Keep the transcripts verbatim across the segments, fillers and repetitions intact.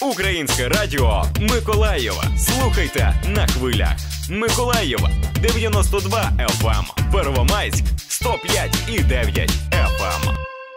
Українське радіо Миколаєва. Слухайте на хвилях. Миколаєва дев'яносто два еф ем, Первомайськ сто п'ять і дев'ять еф ем.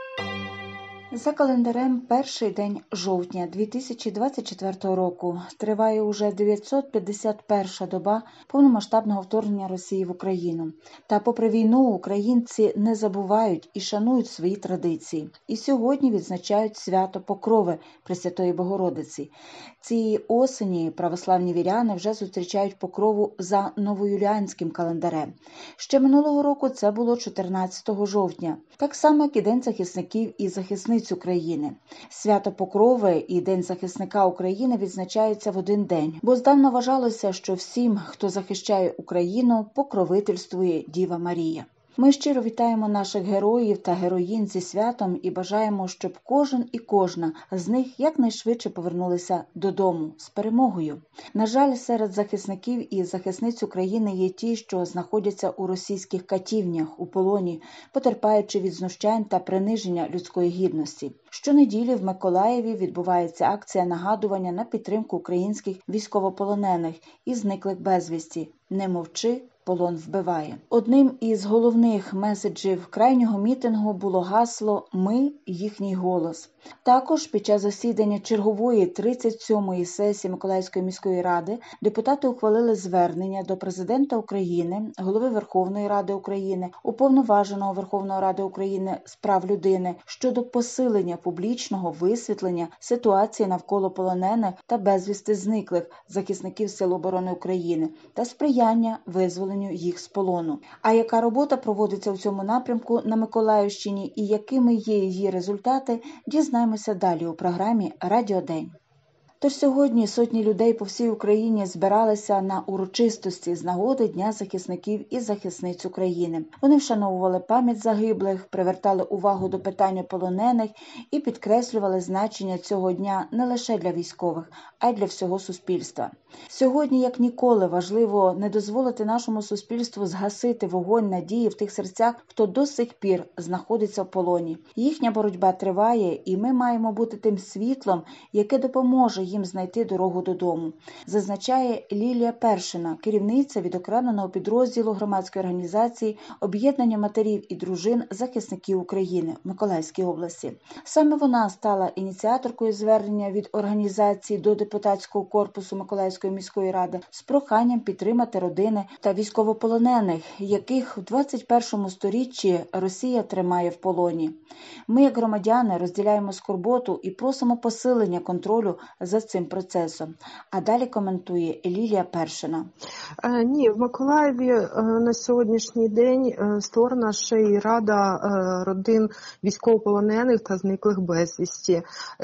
За календарем перший день жовтня дві тисячі двадцять четвертого року триває уже дев'ятсот п'ятдесят перша доба повномасштабного вторгнення Росії в Україну. Та попри війну українці не забувають і шанують свої традиції. І сьогодні відзначають свято Покрови Пресвятої Богородиці. Цієї осені православні віряни вже зустрічають Покрову за новоюліанським календарем. Ще минулого року це було чотирнадцятого жовтня. Так само, як і День захисників і захисниць України. Свято Покрови і День захисника України відзначаються в один день, бо здавна вважалося, що всім, хто захищає Україну, покровительствує Діва Марія. Ми щиро вітаємо наших героїв та героїнь зі святом і бажаємо, щоб кожен і кожна з них якнайшвидше повернулися додому з перемогою. На жаль, серед захисників і захисниць України є ті, що знаходяться у російських катівнях, у полоні, потерпаючи від знущань та приниження людської гідності. Щонеділі в Миколаєві відбувається акція нагадування на підтримку українських військовополонених і зниклих безвісті «Не мовчи, полон вбиває». Одним із головних меседжів крайнього мітингу було гасло «Ми – їхній голос». Також під час засідання чергової тридцять сьомої сесії Миколаївської міської ради депутати ухвалили звернення до президента України, голови Верховної Ради України, уповноваженого Верховної Ради України з прав людини щодо посилення публічного висвітлення ситуації навколо полонених та безвісти зниклих захисників Сил оборони України та сприяння визволенню їх з полону. А яка робота проводиться у цьому напрямку на Миколаївщині і якими є її результати, дізнаємося далі у програмі «Радіодень». Тож сьогодні сотні людей по всій Україні збиралися на урочистості з нагоди Дня захисників і захисниць України. Вони вшановували пам'ять загиблих, привертали увагу до питання полонених і підкреслювали значення цього дня не лише для військових, а й для всього суспільства. Сьогодні, як ніколи, важливо не дозволити нашому суспільству згасити вогонь надії в тих серцях, хто до сих пір знаходиться в полоні. Їхня боротьба триває, і ми маємо бути тим світлом, яке допоможе їм знайти дорогу додому, зазначає Лілія Першина, керівниця відокремленого підрозділу громадської організації «Об'єднання матерів і дружин захисників України» в Миколаївській області. Саме вона стала ініціаторкою звернення від організації до депутатського корпусу Миколаївської міської ради з проханням підтримати родини та військовополонених, яких в двадцять першому сторіччі Росія тримає в полоні. Ми, як громадяни, розділяємо скорботу і просимо посилення контролю за цим процесом. А далі коментує Лілія Першина. Ні, в Миколаєві на сьогоднішній день створена ще й Рада родин військовополонених та зниклих безвісті.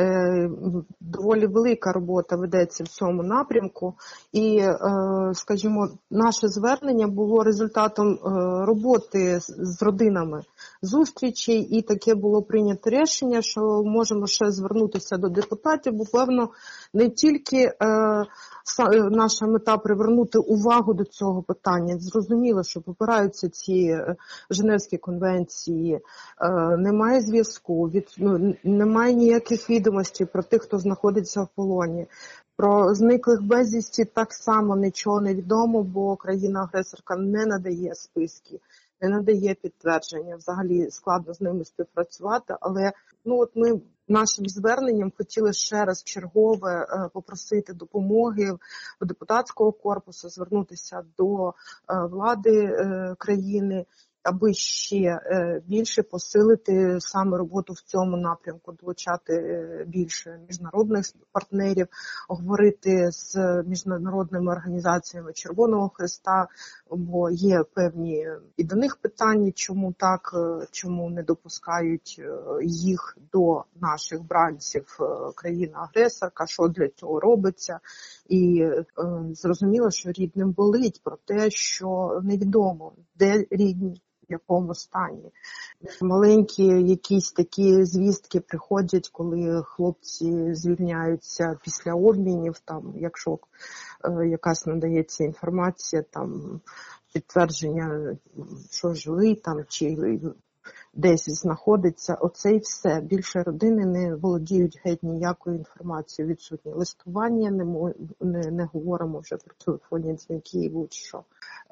Доволі велика робота ведеться в цьому напрямку. І, скажімо, наше звернення було результатом роботи з родинами, зустрічей, і таке було прийнято рішення, що можемо ще звернутися до депутатів, бо, певно, не тільки е, наша мета привернути увагу до цього питання. Зрозуміло, що попираються ці Женевські конвенції, е, немає зв'язку, від, ну, немає ніяких відомостей про тих, хто знаходиться в полоні. Про зниклих безвісті так само нічого не відомо, бо країна-агресорка не надає списки, не надає підтвердження, взагалі складно з ними співпрацювати, але ну от ми нашим зверненням хотіли ще раз чергове попросити допомоги у депутатського корпусу, звернутися до влади країни, аби ще більше посилити саме роботу в цьому напрямку, долучати більше міжнародних партнерів, говорити з міжнародними організаціями Червоного Хреста, бо є певні і до них питання, чому так, чому не допускають їх до наших бранців країна-агресорка, що для цього робиться. І е, зрозуміло, що рідним болить про те, що невідомо, де рідні, в якому стані. Маленькі якісь такі звістки приходять, коли хлопці звільняються після обмінів, там, якщо е, якась надається інформація, там, підтвердження, що жили там, чи десь знаходиться. Оце і все. Більше родини не володіють геть ніякою інформацією, відсутні листування, не, не, не говоримо вже про телефонні дзвінки і будь-що.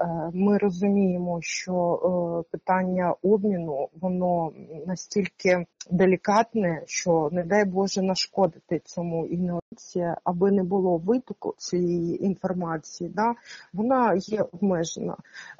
Ми розуміємо, що питання обміну, воно настільки делікатне, що, не дай Боже, нашкодити цьому інновації, аби не було витоку цієї інформації, да, вона є обмежена.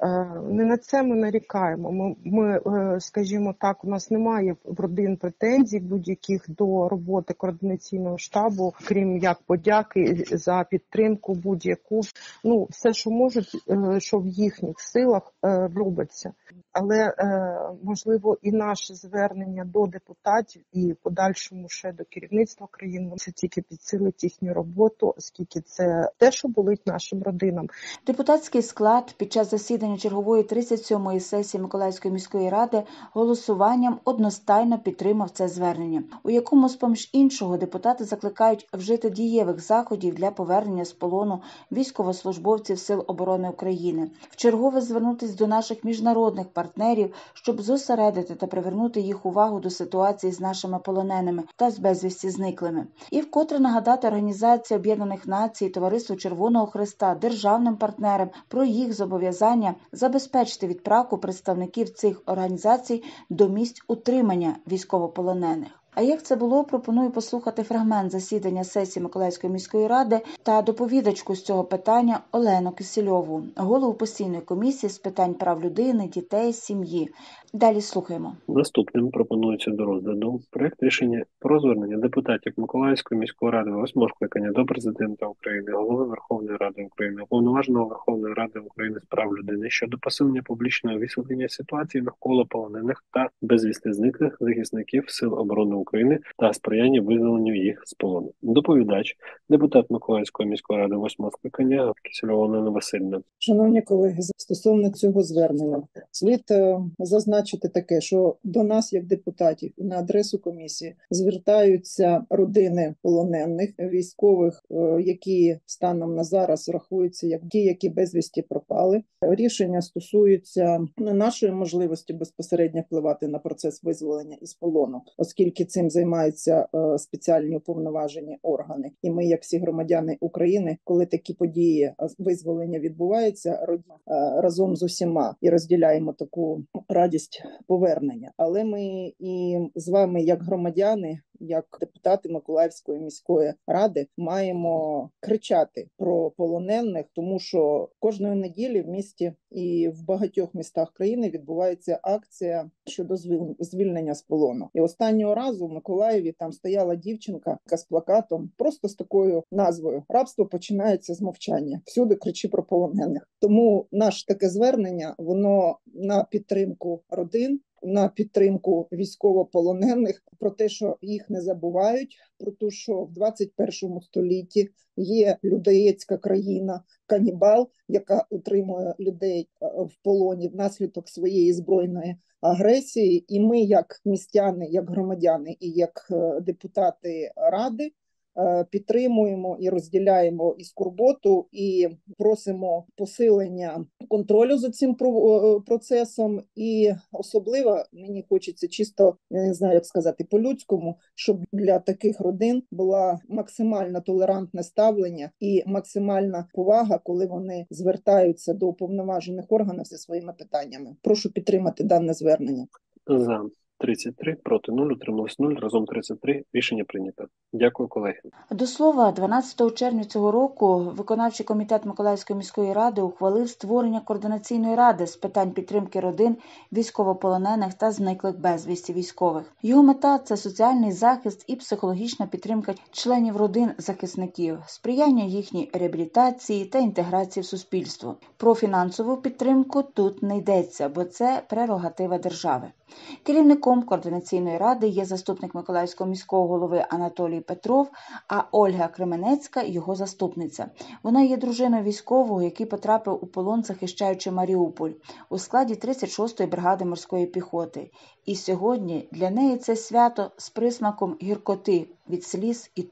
Не на це ми нарікаємо. Ми, ми, скажімо так, у нас немає в родин претензій будь-яких до роботи координаційного штабу, крім як подяки за підтримку будь-яку. Ну, все, що можуть, що в їхніх силах, робиться. Але, можливо, і наше звернення до депутатів і подальшому ще до керівництва країни, це тільки підсилить їхню роботу, оскільки це те, що болить нашим родинам. Депутатський склад під час засідання чергової тридцять сьомої сесії Миколаївської міської ради голосуванням одностайно підтримав це звернення, у якому, з-поміж іншого, депутати закликають вжити дієвих заходів для повернення з полону військовослужбовців Сил оборони України, вчергове звернутися до наших міжнародних партнерів, щоб зосередити та привернути їх увагу до ситуації з нашими полоненими та з безвісті зниклими. І вкотре нагадати Організації Об'єднаних Націй, Товариству Червоного Хреста, державним партнерам про їх зобов'язання забезпечити відправку представників цих організацій до місць утримання військовополонених. А як це було, пропоную послухати фрагмент засідання сесії Миколаївської міської ради та доповідачку з цього питання Олену Кисельову, голову постійної комісії з питань прав людини, дітей, сім'ї. Далі слухаємо. Наступним пропонується до розгляду проект рішення про звернення депутатів Миколаївської міської ради восьмого скликання до Президента України, Голови Верховної Ради України, Уповноваженого Верховної Ради України з прав людини щодо посилення публічного висвітлення ситуації навколо полонених та безвісти зниклих захисників Сил оборони України та сприяння визволенню їх з полону. Доповідач, депутат Миколаївської міської ради восьмого скликання Кисельова Олена Васильівна. Шановні колеги, стосовно цього звернення, слід зазначити таке, що до нас, як депутатів, на адресу комісії звертаються родини полонених військових, які станом на зараз рахуються як ті, які безвісті пропали. Рішення стосуються не нашої можливості безпосередньо впливати на процес визволення із полону, оскільки цим займаються спеціальні уповноважені органи. І ми, як всі громадяни України, коли такі події визволення відбуваються, разом з усіма і розділяємо таку радість повернення. Але ми і з вами, як громадяни, як депутати Миколаївської міської ради, маємо кричати про полонених, тому що кожної неділі в місті і в багатьох містах країни відбувається акція щодо звільнення з полону. І останнього разу в Миколаєві там стояла дівчинка з плакатом, просто з такою назвою «Рабство починається з мовчання. Всюди кричи про полонених». Тому наше таке звернення, воно на підтримку родин, на підтримку військовополонених, про те, що їх не забувають, про те, що в двадцять першому столітті є людоєдська країна, канібал, яка утримує людей в полоні внаслідок своєї збройної агресії. І ми, як містяни, як громадяни і як депутати Ради, підтримуємо і розділяємо і скорботу, і просимо посилення контролю за цим процесом. І особливо мені хочеться чисто, я не знаю, як сказати, по-людському, щоб для таких родин була максимально толерантне ставлення і максимальна повага, коли вони звертаються до уповноважених органів зі своїми питаннями. Прошу підтримати дане звернення. За. тридцять три, проти нуль, утрималось нуль, разом тридцять три. Рішення прийнято. Дякую, колеги. До слова, дванадцятого червня цього року виконавчий комітет Миколаївської міської ради ухвалив створення координаційної ради з питань підтримки родин військовополонених та зниклих безвісті військових. Його мета – це соціальний захист і психологічна підтримка членів родин захисників, сприяння їхній реабілітації та інтеграції в суспільство. Про фінансову підтримку тут не йдеться, бо це прерогатива держави. Керівником координаційної ради є заступник Миколаївського міського голови Анатолій Петров, а Ольга Кременецька – його заступниця. Вона є дружиною військового, який потрапив у полон, захищаючи Маріуполь, у складі тридцять шостої бригади морської піхоти. І сьогодні для неї це свято з присмаком гіркоти від сліз і туги.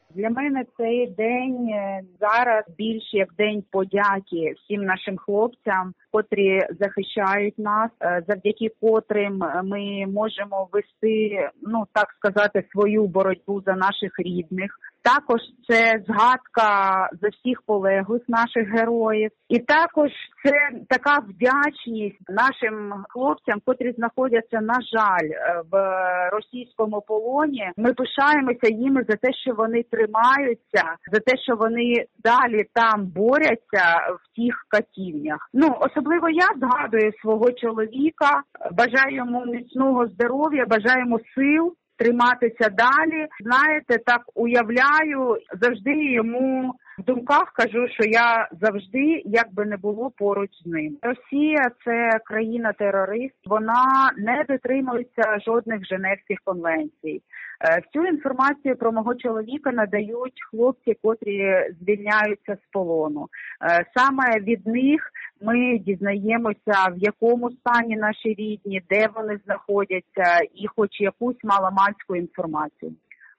Для мене цей день зараз більш як день подяки всім нашим хлопцям, котрі захищають нас, завдяки котрим ми можемо вести, ну так сказати, свою боротьбу за наших рідних. Також це згадка за всіх полеглих наших героїв. І також це така вдячність нашим хлопцям, котрі знаходяться, на жаль, в російському полоні. Ми пишаємося їми за те, що вони тримаються, за те, що вони далі там борються в тих катівнях. Ну, особливо я згадую свого чоловіка, бажаю йому міцного здоров'я, бажаю йому сил триматися далі. Знаєте, так уявляю, завжди йому в думках кажу, що я завжди, як би не було, поруч з ним. Росія – це країна-терорист, вона не дотримується жодних Женевських конвенцій. Всю інформацію про мого чоловіка надають хлопці, котрі звільняються з полону. Саме від них ми дізнаємося, в якому стані наші рідні, де вони знаходяться, і хоч якусь маломальську інформацію.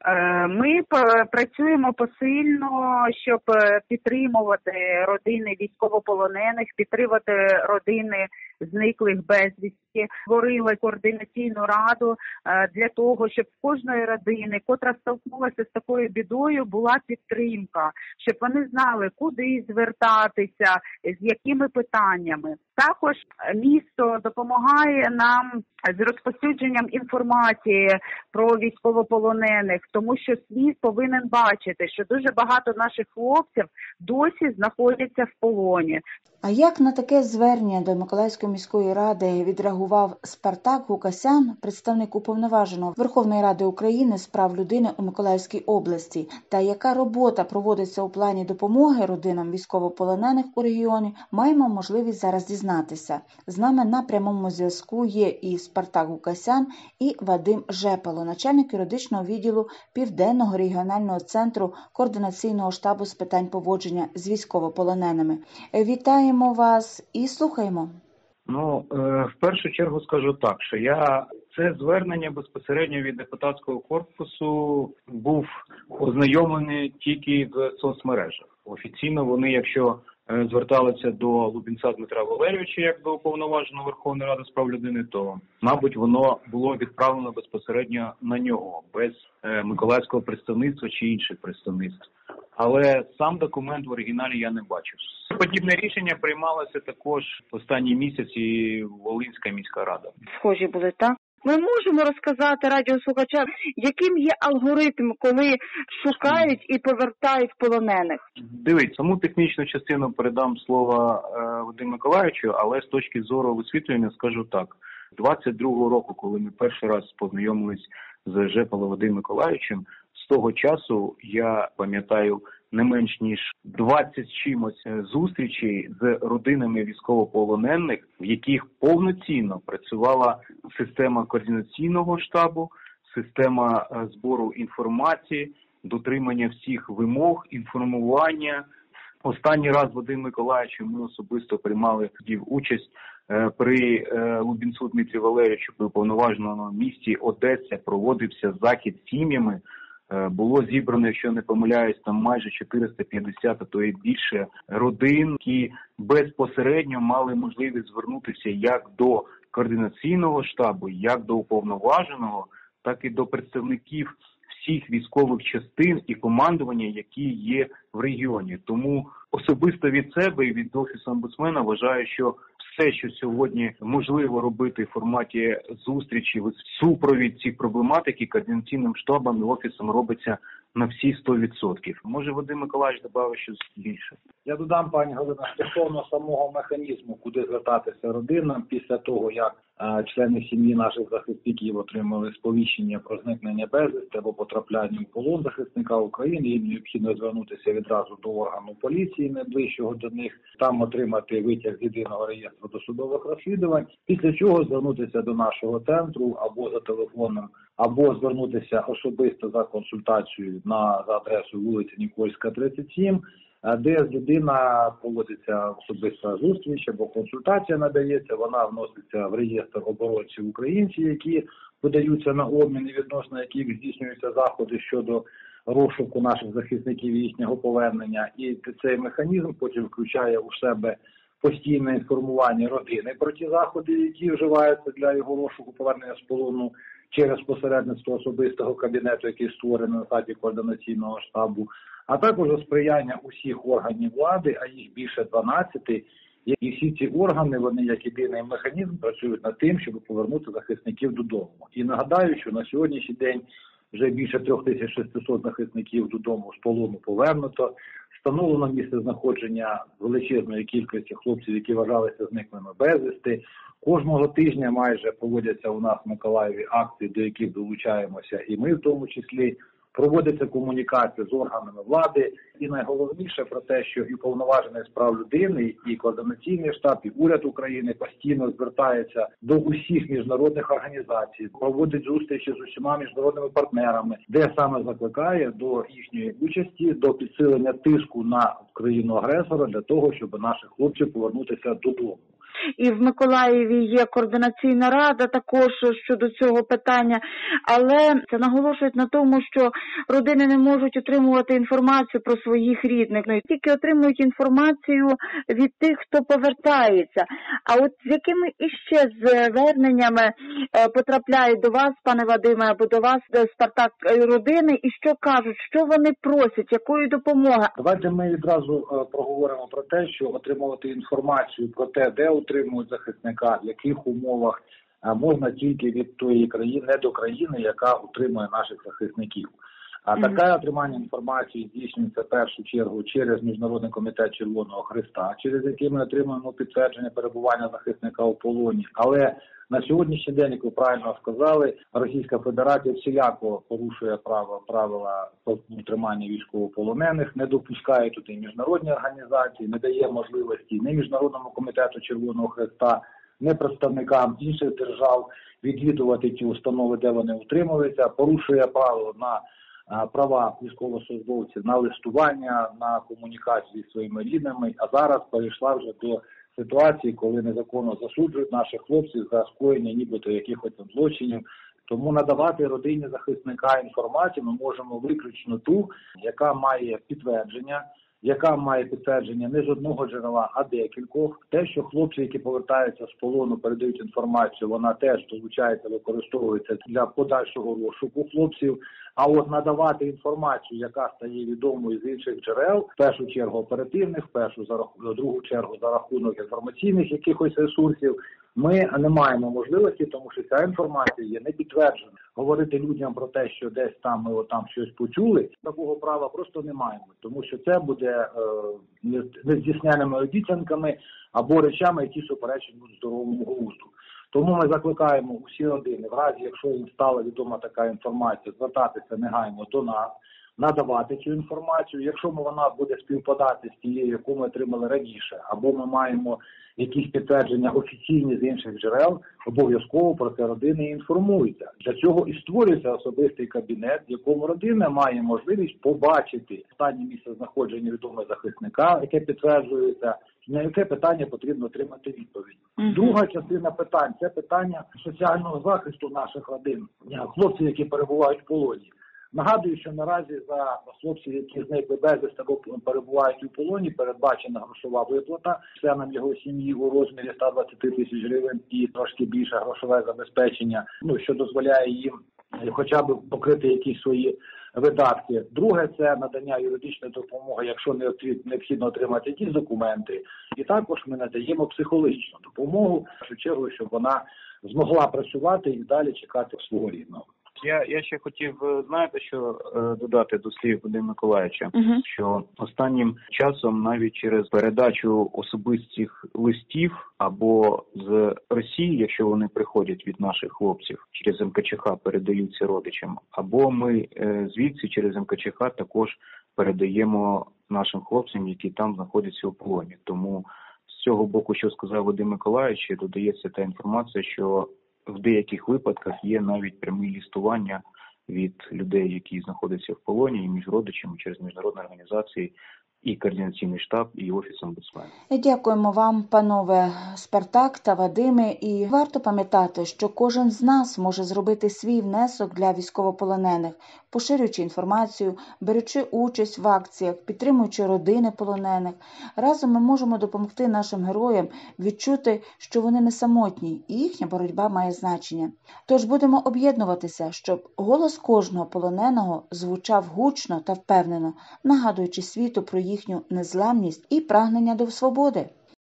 Ми працюємо посильно, щоб підтримувати родини військовополонених, підтримувати родини зниклих безвісті. Створили координаційну раду для того, щоб в кожної родини, котра столкнулася з такою бідою, була підтримка, щоб вони знали, куди звертатися, з якими питаннями. Також місто допомагає нам з розповсюдженням інформації про військовополонених, тому що світ повинен бачити, що дуже багато наших хлопців досі знаходяться в полоні. А як на таке звернення до Миколаївської міської ради відреагував Спартак Гукасян, представник уповноваженого Верховної Ради України з прав людини у Миколаївській області? Та яка робота проводиться у плані допомоги родинам військовополонених у регіоні, маємо можливість зараз дізнатися. З нами на прямому зв'язку є і Спартак Гукасян, і Вадим Жепало, начальник юридичного відділу Південного регіонального центру координаційного штабу з питань поводження з військовополоненими. Вітаємо вас і слухаємо. Ну, в першу чергу скажу так, що я це звернення безпосередньо від депутатського корпусу був ознайомлений тільки в соцмережах. Офіційно вони, якщо зверталися до Лубінця Дмитра Валерійовича як до уповноваженого Верховної Ради з прав людини, то, мабуть, воно було відправлено безпосередньо на нього, без миколаївського представництва чи інших представництв. Але сам документ в оригіналі я не бачив. Подібне рішення приймалося також останні місяці Волинська міська рада. Схожі були, так? Ми можемо розказати радіослухачам, яким є алгоритм, коли шукають і повертають полонених? Дивіться, саму технічну частину передам слово е, Вадиму Миколаївичу, але з точки зору висвітлення скажу так. двадцять другого року, коли ми перший раз познайомились з Жепало Вадимом Миколаївичем, з того часу я пам'ятаю не менш ніж двадцять чимось зустрічей з родинами військовополонених, в яких повноцінно працювала система координаційного штабу, система збору інформації, дотримання всіх вимог, інформування. Останній раз Вадим Миколаївич ми особисто приймали участь при Лубінцу Дмитрі Валерійовичу, при уповноваженому місті Одеса, проводився захід з сім'ями. Було зібрано, якщо не помиляюсь, там майже чотириста п'ятдесят, а то і більше родин, які безпосередньо мали можливість звернутися як до координаційного штабу, як до уповноваженого, так і до представників всіх військових частин і командування, які є в регіоні. Тому особисто від себе і від Офісу омбудсмена вважаю, що все, що сьогодні можливо робити в форматі зустрічі, супровід цих проблематики координаційним штабом і офісом робиться на всі сто відсотків. Може, Вадим Миколаївич додав щось більше? Я додам, пані Галина, стосовно самого механізму, куди звертатися родинам після того, як е, члени сім'ї наших захисників отримали сповіщення про зникнення безвісти або потрапляння в полон захисника України. Їм необхідно звернутися відразу до органу поліції найближчого до них, там отримати витяг з єдиного реєстру досудових розслідувань, після чого звернутися до нашого центру або за телефоном, або звернутися особисто за консультацією на за адресою вулиця Нікольська, тридцять сім, де людина проводиться особиста зустріч або консультація надається, вона вноситься в реєстр оборонців українців, які подаються на обмін і відносно яких здійснюються заходи щодо розшуку наших захисників і їхнього повернення. І цей механізм потім включає у себе постійне інформування родини про ті заходи, які вживаються для його розшуку, повернення з полону через посередництво особистого кабінету, який створений на сайті координаційного штабу, а також сприяння усіх органів влади, а їх більше дванадцяти. І всі ці органи, вони як єдиний механізм працюють над тим, щоб повернути захисників додому. І нагадаю, що на сьогоднішній день вже більше три тисячі шістсот захисників додому з полону повернуто. Встановлено місце знаходження величезної кількості хлопців, які вважалися зниклими безвісти. Кожного тижня майже проводяться у нас в Миколаєві акції, до яких долучаємося і ми в тому числі. Проводиться комунікація з органами влади. І найголовніше про те, що і Уповноважений з прав людини, і Координаційний штаб, і уряд України постійно звертається до усіх міжнародних організацій, проводить зустрічі з усіма міжнародними партнерами, де саме закликає до їхньої участі, до підсилення тиску на країну-агресора для того, щоб наших хлопців повернутися додому. І в Миколаєві є координаційна рада також щодо цього питання, але це наголошують на тому, що родини не можуть отримувати інформацію про своїх рідних, ну, тільки отримують інформацію від тих, хто повертається. А от з якими іще зверненнями потрапляють до вас, пане Вадиме, або до вас, Спартак родини, і що кажуть, що вони просять, якої допомоги? Давайте ми відразу проговоримо про те, що отримувати інформацію про те, де утримують захисника, в яких умовах, можна тільки від тої країни, не до країни, яка утримує наших захисників. А mm-hmm. таке отримання інформації здійснюється в першу чергу через Міжнародний комітет Червоного Хреста, через який ми отримуємо підтвердження перебування захисника у полоні. Але на сьогоднішній день, як ви правильно сказали, Російська Федерація всіляко порушує право, правила по утриманню військовополонених, не допускає туди міжнародні організації, не дає можливості ні Міжнародному комітету Червоного Хреста, ні представникам інших держав відвідувати ті установи, де вони утримуються, порушує право на права військовослужбовців на листування, на комунікацію зі своїми рідними, а зараз перейшла вже до ситуації, коли незаконно засуджують наших хлопців за скоєння нібито якихось злочинів. Тому надавати родині захисника інформацію ми можемо виключно ту, яка має підтвердження, яка має підтвердження не з одного джерела, а декількох. Те, що хлопці, які повертаються з полону, передають інформацію, вона теж долучається, використовується для подальшого розшуку хлопців. А от надавати інформацію, яка стає відомою з інших джерел, в першу чергу оперативних, в першу за рахунок, другу чергу за рахунок інформаційних якихось ресурсів, ми не маємо можливості, тому що ця інформація є не підтверджена. Говорити людям про те, що десь там ми там щось почули, такого права просто не маємо, тому що це буде е, нездійсненними обіцянками або речами, які суперечать здоровому глузду. Тому ми закликаємо усі родини, в разі, якщо їм стала відома така інформація, звертатися негайно до нас, надавати цю інформацію. Якщо вона буде співпадати з тією, яку ми отримали раніше, або ми маємо якісь підтвердження офіційні з інших джерел, обов'язково про це родини інформуються. Для цього і створюється особистий кабінет, в якому родина має можливість побачити останнє місце знаходження відомого захисника, яке підтверджується, на яке питання потрібно отримати відповідь. Uh-huh. Друга частина питань – це питання соціального захисту наших родин, хлопців, які перебувають в полоні. Нагадую, що наразі за хлопців, які зникли безвісти або перебувають у полоні, передбачена грошова виплата членам його сім'ї у розмірі сто двадцять тисяч гривень і трошки більше грошове забезпечення, ну, що дозволяє їм хоча б покрити якісь свої видатки. Друге – це надання юридичної допомоги, якщо необхідно отримати якісь документи. І також ми надаємо психологічну допомогу, в першу чергу, щоб вона змогла працювати і далі чекати свого рідного. Я, я ще хотів, знаєте, що е, додати до слів Вадима Миколаївича, uh-huh. що останнім часом навіть через передачу особистих листів або з Росії, якщо вони приходять від наших хлопців, через ем ка че ха передаються родичам, або ми е, звідси через ем ка че ха також передаємо нашим хлопцям, які там знаходяться у полоні. Тому з цього боку, що сказав Вадим Миколаївич, додається та інформація, що в деяких випадках є навіть прямі листування від людей, які знаходяться в полоні, і між родичами через міжнародні організації і Координаційний штаб, і Офіс омбудсмена. Дякуємо вам, панове Спартак та Вадиме. І варто пам'ятати, що кожен з нас може зробити свій внесок для військовополонених, поширюючи інформацію, беручи участь в акціях, підтримуючи родини полонених. Разом ми можемо допомогти нашим героям відчути, що вони не самотні і їхня боротьба має значення. Тож будемо об'єднуватися, щоб голос кожного полоненого звучав гучно та впевнено, нагадуючи світу про їхню незламність і прагнення до свободи.